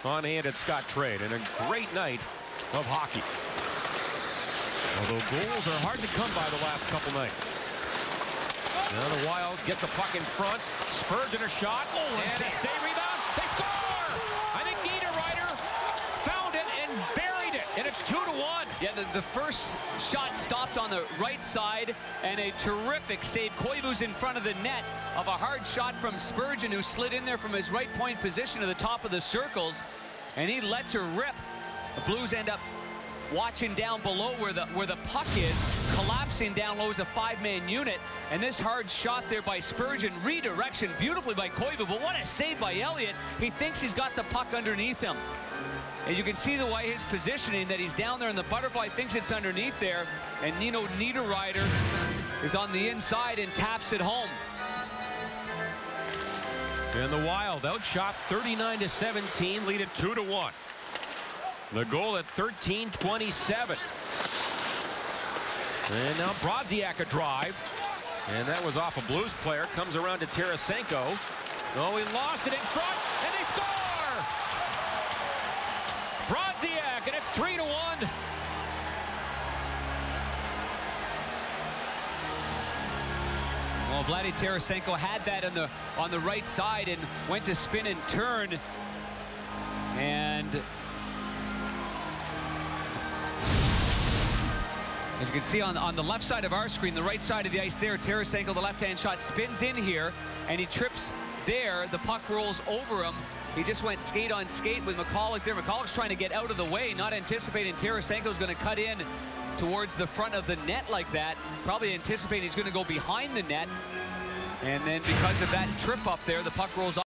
on hand at Scott Trade, and a great night of hockey. Although goals are hard to come by the last couple nights. Now the Wild get the puck in front. Spurgeon a shot. Oh, and a save rebound. They score! I think Niederreiter found it and buried it, and it's 2-1. Yeah, the first shot stopped on the right side, and a terrific save. Koivu's in front of the net of a hard shot from Spurgeon, who slid in there from his right point position to the top of the circles, and he lets her rip. The Blues end up watching down below where the puck is, collapsing down low as a five-man unit, and this hard shot there by Spurgeon, redirection beautifully by Koivu, but what a save by Elliott. He thinks he's got the puck underneath him, and you can see the way his positioning, that he's down there and the butterfly thinks it's underneath there, and Nino Niederreiter is on the inside and taps it home. And the Wild outshot 39-17, lead it 2-1. The goal at 13:27. And now Brodziak a drive. And that was off a Blues player. Comes around to Tarasenko. Oh, he lost it in front, and they score! Brodziak, and it's 3-1. Well, Vladdy Tarasenko had that on the right side and went to spin and turn. And as you can see on the left side of our screen, the right side of the ice there, Tarasenko, the left-hand shot, spins in here, and he trips there. The puck rolls over him. He just went skate on skate with McCulloch there. McCulloch's trying to get out of the way, not anticipating Tarasenko's going to cut in towards the front of the net like that. Probably anticipating he's going to go behind the net. And then because of that trip up there, the puck rolls off.